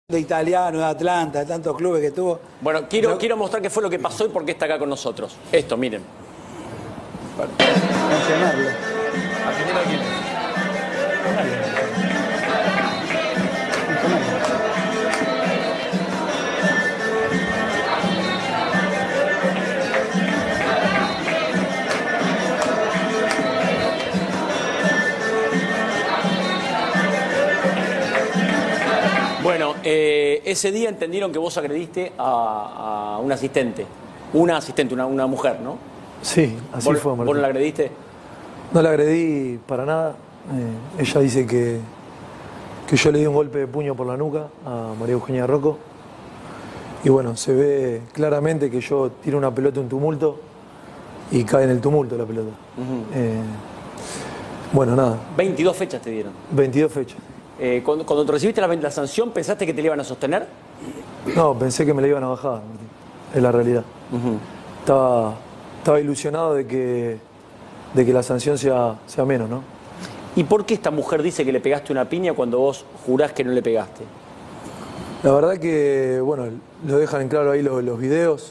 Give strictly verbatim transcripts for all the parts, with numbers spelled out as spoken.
De Italiano, de Atlanta, de tantos clubes que tuvo. Bueno, quiero, no, quiero mostrar qué fue lo que pasó y por qué está acá con nosotros. Esto, miren. Bueno, mencionarlo. ¿Argentina quién es? Bueno, eh, ese día entendieron que vos agrediste a, a un asistente. Una asistente, una, una mujer, ¿no? Sí, así ¿Vos, fue, Martín. ¿Vos no la agrediste? No la agredí para nada. Eh, ella dice que, que yo le di un golpe de puño por la nuca a María Eugenia Rocco. Y bueno, se ve claramente que yo tiro una pelota, un tumulto, y cae en el tumulto la pelota. Uh-huh. eh, bueno, nada. veintidós fechas te dieron. veintidós fechas. Eh, cuando, cuando recibiste la, la sanción, ¿pensaste que te la iban a sostener? No, pensé que me la iban a bajar, Martín. Es la realidad. Uh-huh. Estaba, estaba ilusionado de que, de que la sanción sea, sea menos, ¿no? ¿Y por qué esta mujer dice que le pegaste una piña cuando vos jurás que no le pegaste? La verdad que, bueno, lo dejan en claro ahí los, los videos.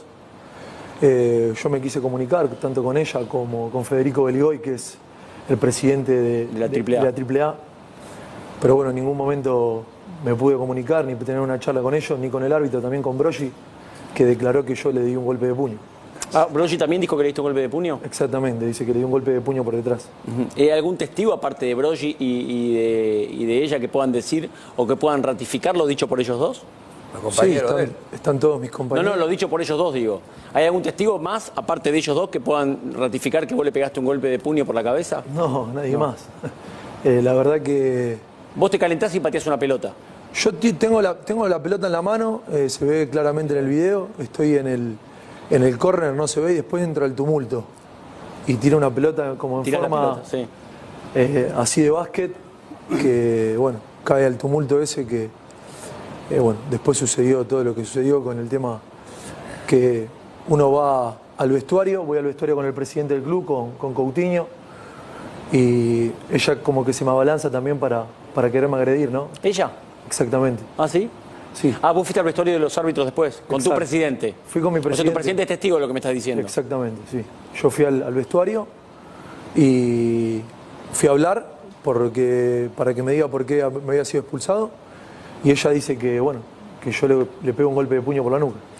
Eh, yo me quise comunicar tanto con ella como con Federico Beligoy, que es el presidente de, de la Triple A. De, de la Triple A. Pero bueno, en ningún momento me pude comunicar, ni tener una charla con ellos, ni con el árbitro, también con Broggi, que declaró que yo le di un golpe de puño. Ah, ¿Broggi también dijo que le diste un golpe de puño? Exactamente, dice que le di un golpe de puño por detrás. Uh-huh. ¿Hay algún testigo, aparte de Broggi y, y, de, y de ella, que puedan decir o que puedan ratificar lo dicho por ellos dos? Los compañeros sí, están, de él. Están todos mis compañeros. No, no, lo dicho por ellos dos, digo. ¿Hay algún testigo más, aparte de ellos dos, que puedan ratificar que vos le pegaste un golpe de puño por la cabeza? No, nadie no. más. Eh, la verdad que... Vos te calentás y pateás una pelota. Yo tengo la, tengo la pelota en la mano, eh, se ve claramente en el video, estoy en el, en el córner, no se ve, y después entra el tumulto. Y tira una pelota como en Tira forma la pelota, sí. eh, así de básquet, que bueno, cae al tumulto ese que, eh, bueno, después sucedió todo lo que sucedió con el tema que uno va al vestuario, voy al vestuario con el presidente del club, con, con Coutinho, y ella como que se me abalanza también para, para quererme agredir, ¿no? ¿Ella? Exactamente. ¿Ah, sí? Sí. Ah, vos fuiste al vestuario de los árbitros después, con Exacto. tu presidente. Fui con mi presidente. O sea, tu presidente es testigo de lo que me estás diciendo. Exactamente, sí. Yo fui al, al vestuario y fui a hablar porque, para que me diga por qué me había sido expulsado. Y ella dice que, bueno, que yo le, le pego un golpe de puño por la nuca.